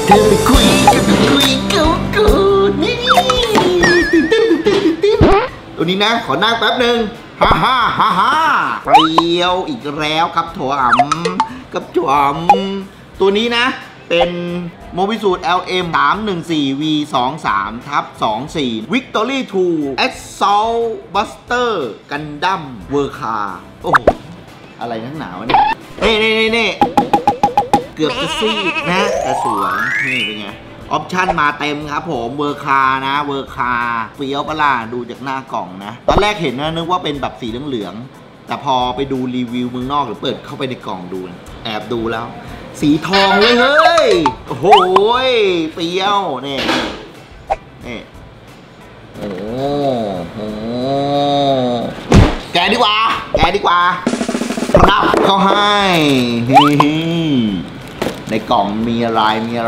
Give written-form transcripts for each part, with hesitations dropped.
เธอไปคุยกับกูนี่ตัวนี้นะขอนั่งแป๊บหนึ่งฮ่าเปรี้ยวอีกแล้วครับถั่วกับถั่วตัวนี้นะเป็นโมบิสูตร LM 314 V23/24 Victory 2 Assault Buster Gundam Verka โอ้โหอะไรนักหนาวะเนี่ยนี่เกือบจะซีดนะแต่สวยนี่เป็นไงออปชั่นมาเต็มครับผมเวอร์คานะเวอร์คาเฟี้ยวปะล่ะดูจากหน้ากล่องนะตอนแรกเห็นนะนึกว่าเป็นแบบสีเหลืองๆแต่พอไปดูรีวิวเมืองนอกหรือเปิดเข้าไปในกล่องดูแอบดูแล้วสีทองเลยเฮ้ยโอ้โหเฟี้ยวนี่โอ้โหแกดีกว่ารับเขาให้ในกล่องมีอะไร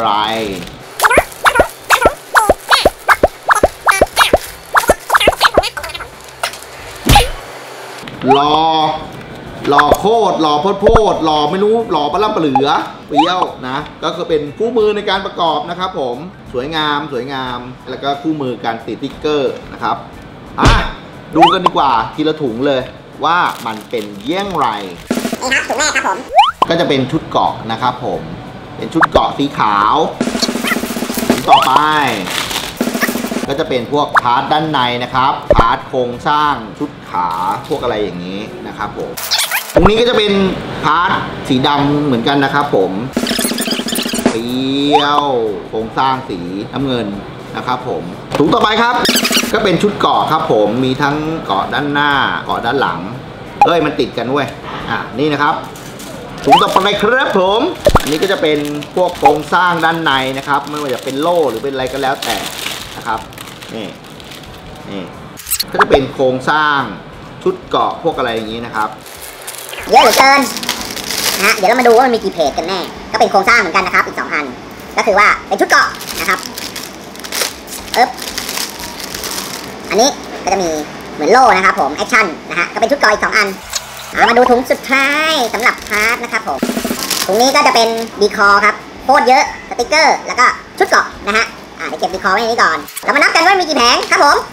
รอโคตรรอโพดรอไม่รู้รอปลาเปลือเปรี้ยวนะก็คือเป็นคู่มือในการประกอบนะครับผมสวยงามแล้วก็คู่มือการติดติ๊กเกอร์นะครับดูกันดีกว่าทีละถุงเลยว่ามันเป็นเยี่ยงไรนี่ครับถุงแรกครับผมก็จะเป็นชุดเกาะนะครับผมเป็นชุดเกาะสีขาวต่อไปก็จะเป็นพวกพาร์ทด้านในนะครับพาร์ทโครงสร้างชุดขาพวกอะไรอย่างนี้นะครับผมตรงนี้ก็จะเป็นพาร์ทสีดำเหมือนกันนะครับผมเปรี้ยวโครงสร้างสีน้ำเงินนะครับผมถุงต่อไปครับก็เป็นชุดเกาะครับผมมีทั้งเกาะด้านหน้าเกาะด้านหลังมันติดกันเว้ยนี่นะครับถุงต่อไปครับผมอันนี้ก็จะเป็นพวกโครงสร้างด้านในนะครับไม่ว่าจะเป็นโล่หรือเป็นอะไรก็แล้วแต่นะครับนี่ก็จะเป็นโครงสร้างชุดเกาะพวกอะไรอย่างนี้นะครับเยอะเหลือเกินนะฮะเดี๋ยวเรามาดูว่ามันมีกี่เพจกันแน่ก็เป็นโครงสร้างเหมือนกันนะครับอีก2 อันก็คือว่าเป็นชุดเกาะนะครับอันนี้ก็จะมีเหมือนโล่นะครับผมแอคชั่นนะฮะก็เป็นชุดเกาะอีก2 อันมาดูถุงสุดท้ายสำหรับพาร์ทนะครับผมถุงนี้ก็จะเป็นดีคอร์ครับโคตรเยอะสติกเกอร์แล้วก็ชุดเกาะนะฮะเดี๋ยวเก็บดีคอร์ไว้ในนี้ก่อนเรามานับกันว่ามีกี่แผงครับผม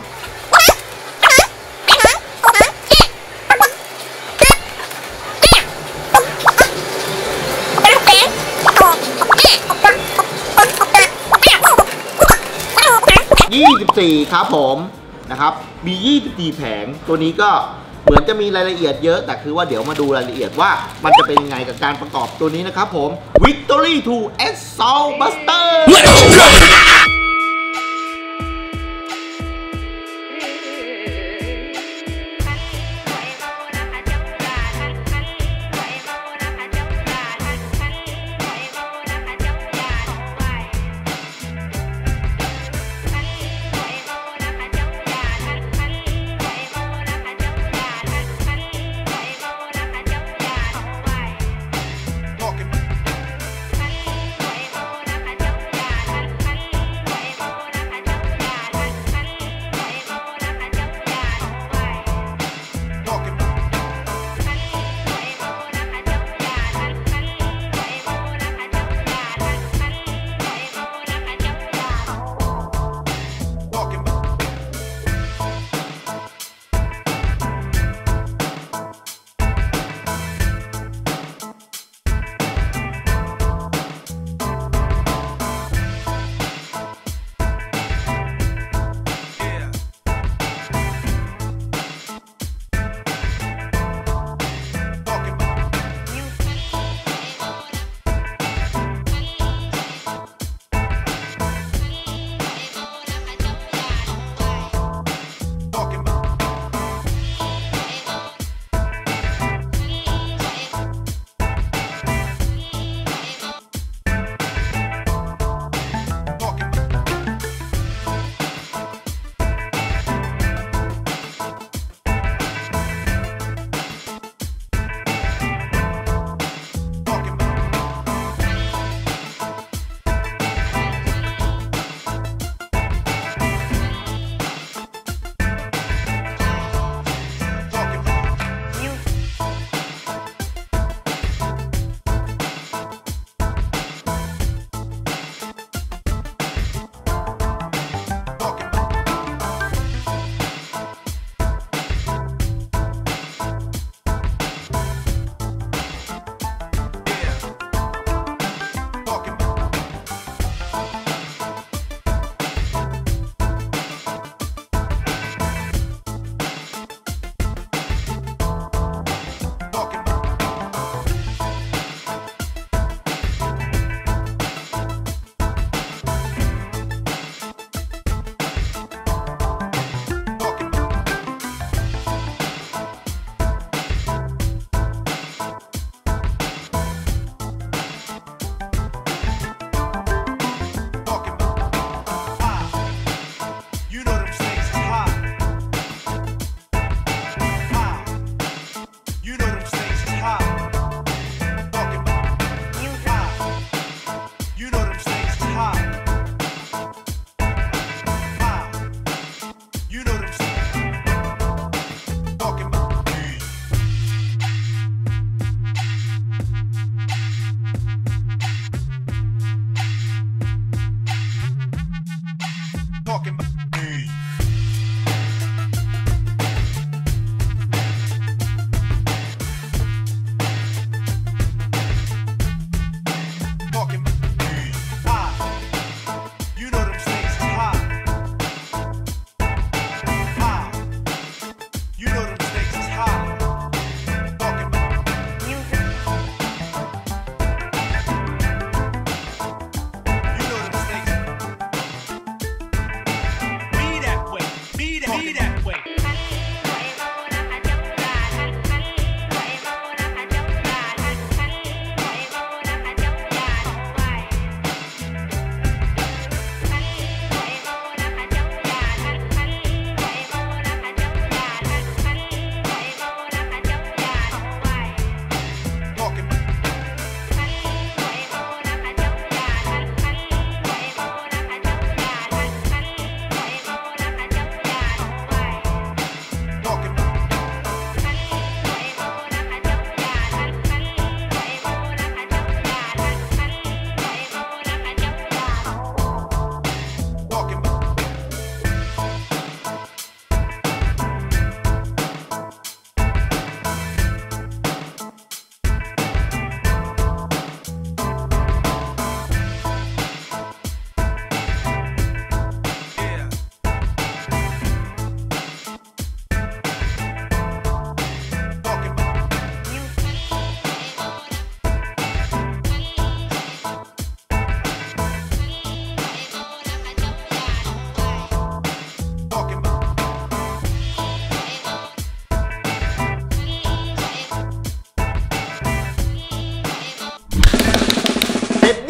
24ครับผมนะครับมี24แผงตัวนี้ก็เหมือนจะมีรายละเอียดเยอะแต่คือว่าเดี๋ยวมาดูรายละเอียดว่ามันจะเป็นยังไงกับการประกอบตัวนี้นะครับผม Victory 2 Assault Buster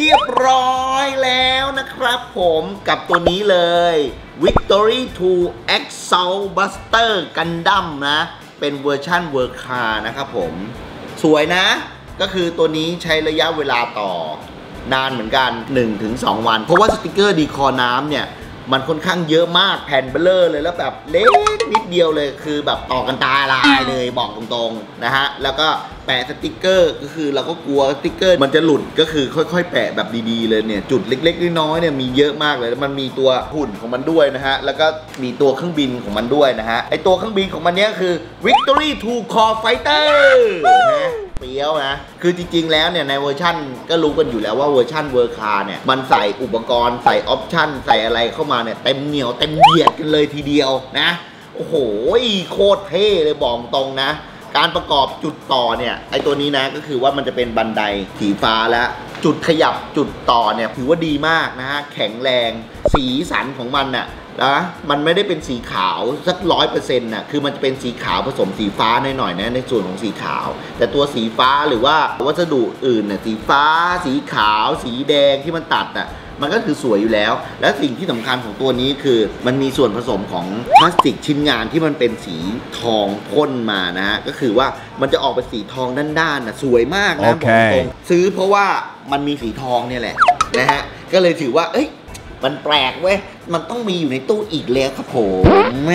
รียบร้อยแล้วนะครับผมกับตัวนี้เลย Victory 2 Assault Buster Gundam นะเป็นเวอร์ชั่นเวอร์คานะครับผมสวยนะก็คือตัวนี้ใช้ระยะเวลาต่อนานเหมือนกัน 1-2 วันเพราะว่าสติกเกอร์ดีคอน้ำเนี่ยมันค่อนข้างเยอะมากแผ่นเบลเลอร์เลยแล้วแบบเล็กนิดเดียวเลยคือแบบต่อกันตาลายเลยบอกตรงๆนะฮะแล้วก็แปะสติกเกอร์ก็คือเราก็กลัวสติกเกอร์มันจะหลุดก็คือค่อยๆแปะแบบดีๆเลยเนี่ยจุดเล็กๆน้อยๆเนี่ยมีเยอะมากเลยแล้วมันมีตัวหุ่นของมันด้วยนะฮะแล้วก็มีตัวเครื่องบินของมันด้วยนะฮะไอตัวเครื่องบินของมันเนี้ยคือ Victory 2 Core Fighter นะเปรี้ยวนะคือจริงๆแล้วเนี่ยในเวอร์ชั่นก็รู้กันอยู่แล้วว่าเวอร์ชั่นเวอร์คาเนี่ยมันใส่อุปกรณ์ใส่ออปชั่นใส่อะไรเข้ามาเนี่ยเต็มเหนียวเต็มเหยียดกันเลยทีเดียวนะโอ้โหโคตรเท่เลยบอกตรงนะการประกอบจุดต่อเนี่ยไอตัวนี้นะก็คือว่ามันจะเป็นบันไดสีฟ้าแล้วจุดขยับจุดต่อเนี่ยถือว่าดีมากนะฮะแข็งแรงสีสันของมันน่ะนะมันไม่ได้เป็นสีขาวสัก100%น่ะคือมันจะเป็นสีขาวผสมสีฟ้าหน่อยๆนะในส่วนของสีขาวแต่ตัวสีฟ้าหรือว่าวัสดุอื่นเนี่ยสีฟ้าสีขาวสีแดงที่มันตัดน่ะมันก็คือสวยอยู่แล้วและสิ่งที่สำคัญของตัวนี้คือมันมีส่วนผสมของพลาสติกชิ้นงานที่มันเป็นสีทองพ่นมานะฮะก็คือว่ามันจะออกเป็นสีทองด้านๆนะสวยมากนะบอกตรงซื้อเพราะว่ามันมีสีทองเนี่ยแหละนะฮะก็เลยถือว่าเอ้ยมันแปลกเว้ยมันต้องมีอยู่ในตู้อีกแล้วครับผม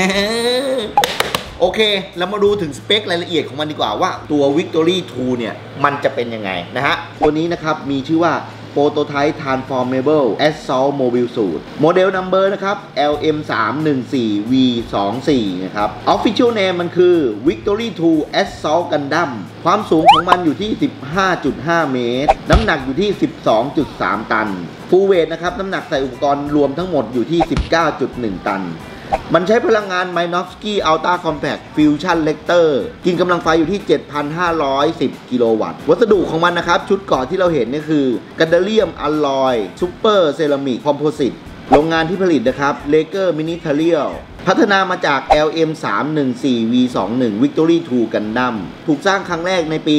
โอเคเรามาดูถึงสเปครายละเอียดของมันดีกว่าว่าตัว Victory 2 เนี่ยมันจะเป็นยังไงนะฮะตัวนี้นะครับมีชื่อว่า Prototype Transformable Assault Mobile Suit Model Number นะครับ LM314V24 นะครับ Official Name มันคือ Victory 2 Assault Gundam ความสูงของมันอยู่ที่ 15.5 เมตรน้ำหนักอยู่ที่ 12.3 ตัน Full Weight นะครับน้ำหนักใส่อุปกรณ์รวมทั้งหมดอยู่ที่ 19.1 ตันมันใช้พลังงาน Minovsky Ultra Compact Fusion Reactor กินกำลังไฟอยู่ที่ 7,510 กิโลวัตต์ วัสดุของมันนะครับชุดเกราะที่เราเห็นนี่คือ Gadolium Alloy Super Ceramic Composite โรงงานที่ผลิตนะครับ Laker Material พัฒนามาจาก LM314V21 Victory 2 Gundam ถูกสร้างครั้งแรกในปี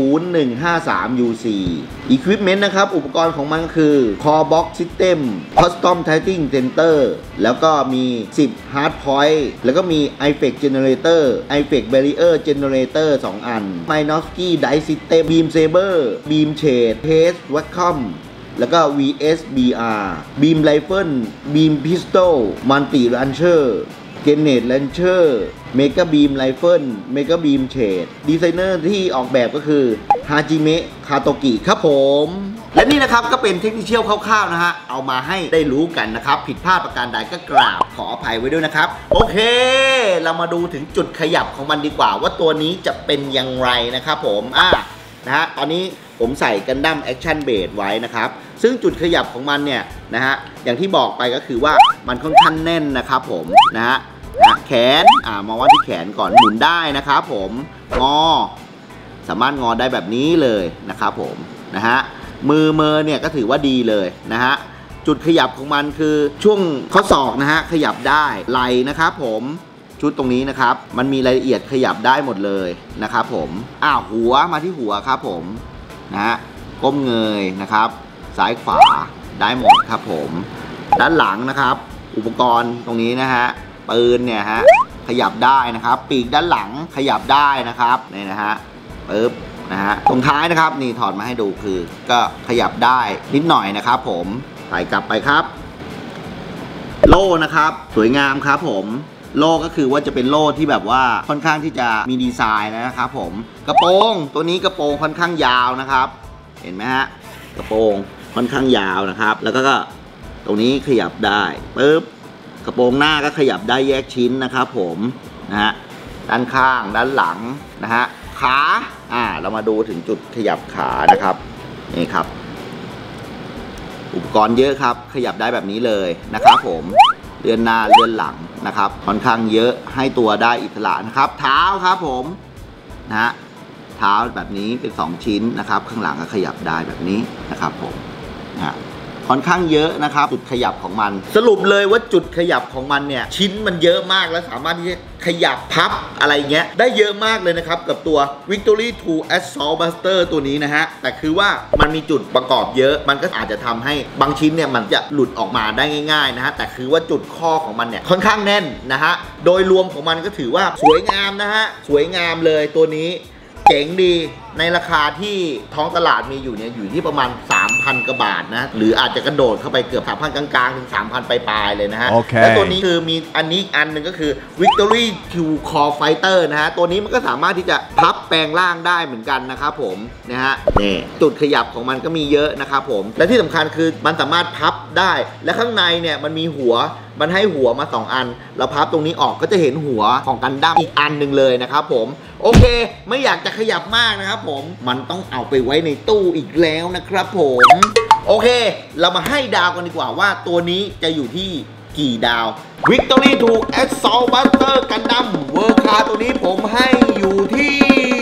0153 UC Equipment นะครับอุปกรณ์ของมันคือ Core Box System Custom Timing Center แล้วก็มี 10 Hard Point แล้วก็มี Effect Generator Effect Barrier Generator 2 อัน Minovsky Dice System Beam Saber Beam Shade Haze Vacuumแล้วก็ VSBR Beam Rifle Beam Pistol Multi Launcher Grenade Launcher Mega Beam Rifle Mega Beam Shade ดีไซเนอร์ที่ออกแบบก็คือฮาจิเมะคาโตกิครับผมและนี่นะครับก็เป็นเทคนิคคร่าวๆนะฮะเอามาให้ได้รู้กันนะครับผิดพลาดประการใดก็กราบขออภัยไว้ด้วยนะครับโอเคเรามาดูถึงจุดขยับของมันดีกว่าว่าตัวนี้จะเป็นอย่างไรนะครับผมนะฮะตอนนี้ผมใส่กันดั้มแอคชั่นเบสไว้นะครับซึ่งจุดขยับของมันเนี่ยนะฮะอย่างที่บอกไปก็คือว่ามันค่อนข้างแน่นนะครับผมนะฮะแขนมาว่าที่แขนก่อนหมุนได้นะครับผมงอสามารถงอได้แบบนี้เลยนะครับผมนะฮะมือเนี่ยก็ถือว่าดีเลยนะฮะจุดขยับของมันคือช่วงข้อศอกนะฮะขยับได้ไหล่นะครับผมชุดตรงนี้นะครับมันมีรายละเอียดขยับได้หมดเลยนะครับผมหัวมาที่หัวครับผมนะฮะก้มเงยนะครับซ้ายขวาได้หมดครับผมด้านหลังนะครับอุปกรณ์ตรงนี้นะฮะปืนเนี่ยฮะขยับได้นะครับปีกด้านหลังขยับได้นะครับนี่นะฮะปึ๊บนะฮะตรงท้ายนะครับนี่ถอดมาให้ดูคือก็ขยับได้นิดหน่อยนะครับผมใส่กลับไปครับโล่นะครับสวยงามครับผมโล่ก็คือว่าจะเป็นโล่ที่แบบว่าค่อนข้างที่จะมีดีไซน์นะครับผมกระโปรงตัวนี้กระโปรงค่อนข้างยาวนะครับเห็นไหมฮะกระโปรงค่อนข้างยาวนะครับแล้วก็ตรงนี้ขยับได้ปึ๊บกระโปรงหน้าก็ขยับได้แยกชิ้นนะครับผมนะฮะด้านข้างด้านหลังนะฮะขาเรามาดูถึงจุดขยับขานะครับนี่ครับอุปกรณ์เยอะครับขยับได้แบบนี้เลยนะครับผมเลื่อนหน้าเลื่อนหลังนะครับค่อนข้างเยอะให้ตัวได้อิสระนะครับเท้าครับผมนะฮะเท้าแบบนี้เป็น2ชิ้นนะครับข้างหลังก็ขยับได้แบบนี้นะครับผมนะค่อนข้างเยอะนะครับจุดขยับของมันสรุปเลยว่าจุดขยับของมันเนี่ยชิ้นมันเยอะมากและสามารถที่จะขยับพับอะไรเงี้ยได้เยอะมากเลยนะครับกับตัว Victory 2 Assault Buster ตัวนี้นะฮะแต่คือว่ามันมีจุดประกอบเยอะมันก็อาจจะทำให้บางชิ้นเนี่ยมันจะหลุดออกมาได้ง่ายๆนะฮะแต่คือว่าจุดข้อของมันเนี่ยค่อนข้างแน่นนะฮะโดยรวมของมันก็ถือว่าสวยงามนะฮะสวยงามเลยตัวนี้เจ๋งดีในราคาที่ท้องตลาดมีอยู่เนี่ยอยู่ที่ประมาณ 3,000 กว่าบาทนะหรืออาจจะกระโดดเข้าไปเกือบ 3,000 กลางๆถึง 3,000 ปลายๆเลยนะฮะ Okay. และตัวนี้คือมีอันนี้อันหนึ่งก็คือ Victory 2 Core Fighter นะฮะตัวนี้มันก็สามารถที่จะพับแปลงร่างได้เหมือนกันนะครับผมนะฮะนี่จุดขยับของมันก็มีเยอะนะครับผมและที่สำคัญคือมันสามารถพับได้และข้างในเนี่ยมันมีหัวมันให้หัวมา2อันเราพับตรงนี้ออกก็จะเห็นหัวของกันดั้มอีกอันหนึ่งเลยนะครับผมโอเคไม่อยากจะขยับมากนะครับผมมันต้องเอาไปไว้ในตู้อีกแล้วนะครับผมโอเคเรามาให้ดาวกันดีกว่าว่าตัวนี้จะอยู่ที่กี่ดาว Victory 2 Assault Buster Gundam World Car ตัวนี้ผมให้อยู่ที่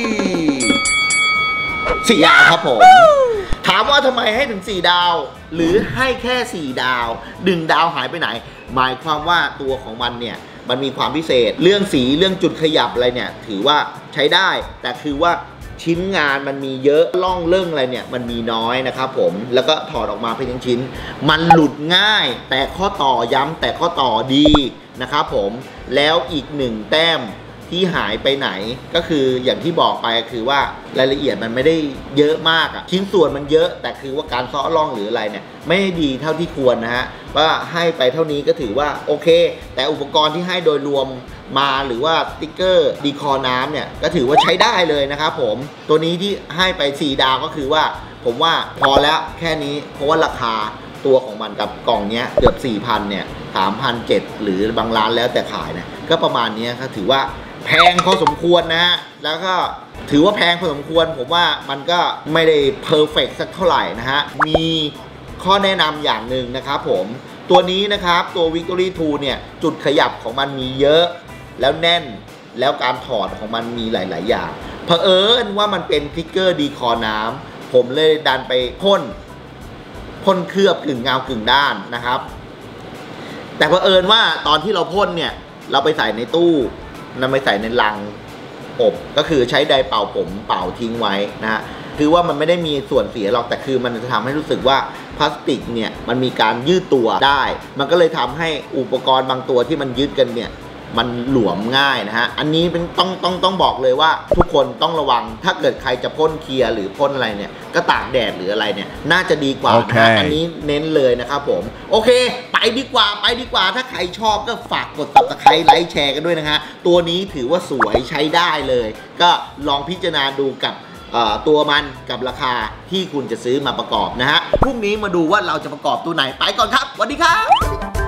4 ดาวครับผมถามว่าทำไมให้ถึง4 ดาวหรือให้แค่4 ดาว1 ดาวหายไปไหนหมายความว่าตัวของมันเนี่ยมันมีความพิเศษเรื่องสีเรื่องจุดขยับอะไรเนี่ยถือว่าใช้ได้แต่คือว่าชิ้นงานมันมีเยอะล่องเรื่องอะไรเนี่ยมันมีน้อยนะครับผมแล้วก็ถอดออกมาเป็นชิ้นมันหลุดง่ายแต่ข้อต่อย้ำแต่ข้อต่อดีนะครับผมแล้วอีก1 แต้มที่หายไปไหนก็คืออย่างที่บอกไปคือว่ารายละเอียดมันไม่ได้เยอะมากชิ้นส่วนมันเยอะแต่คือว่าการซ้อล่องหรืออะไรเนี่ยไม่ดีเท่าที่ควรนะฮะว่าให้ไปเท่านี้ก็ถือว่าโอเคแต่อุปกรณ์ที่ให้โดยรวมมาหรือว่าสติ๊กเกอร์ดีคอร์น้ำเนี่ยก็ถือว่าใช้ได้เลยนะครับผมตัวนี้ที่ให้ไป4 ดาวก็คือว่าผมว่าพอแล้วแค่นี้เพราะว่าราคาตัวของมันกับกล่องเนี้ยเกือบ 4,000 เนี่ย 3,700 หรือบางร้านแล้วแต่ขายนะก็ประมาณนี้ก็ถือว่าแพงพอสมควรนะฮะแล้วก็ถือว่าแพงพอสมควรผมว่ามันก็ไม่ได้เพอร์เฟกต์สักเท่าไหร่นะฮะมีข้อแนะนำอย่างหนึ่งนะครับผมตัวนี้นะครับตัว Victory 2 เนี่ยจุดขยับของมันมีเยอะแล้วแน่นแล้วการถอดของมันมีหลายๆอย่างเผอิญว่ามันเป็นทิกเกอร์ดีคอร์น้ำผมเลยดันไปพ่นเคลือบกึ่งเงากึ่งด้านนะครับแต่เผอิญว่าตอนที่เราพ่นเนี่ยเราไปใส่ในตู้นำไปใส่ในลังอบก็คือใช้ไดร์เป่าผมเป่าทิ้งไว้นะฮะคือว่ามันไม่ได้มีส่วนเสียหรอกแต่คือมันจะทำให้รู้สึกว่าพลาสติกเนี่ยมันมีการยืดตัวได้มันก็เลยทำให้อุปกรณ์บางตัวที่มันยืดกันเนี่ยมันหลวมง่ายนะฮะอันนี้เป็นต้องบอกเลยว่าทุกคนต้องระวังถ้าเกิดใครจะพ่นเคลียร์หรือพ่นอะไรเนี่ยก็ตากแดดหรืออะไรเนี่ยน่าจะดีกว่านะฮะอันนี้เน้นเลยนะครับผมโอเคไปดีกว่าถ้าใครชอบก็ฝากกด Subscribe ไลค์แชร์กันด้วยนะฮะตัวนี้ถือว่าสวยใช้ได้เลยก็ลองพิจารณาดูกับตัวมันกับราคาที่คุณจะซื้อมาประกอบนะฮะพรุ่งนี้มาดูว่าเราจะประกอบตัวไหนไปก่อนครับสวัสดีครับ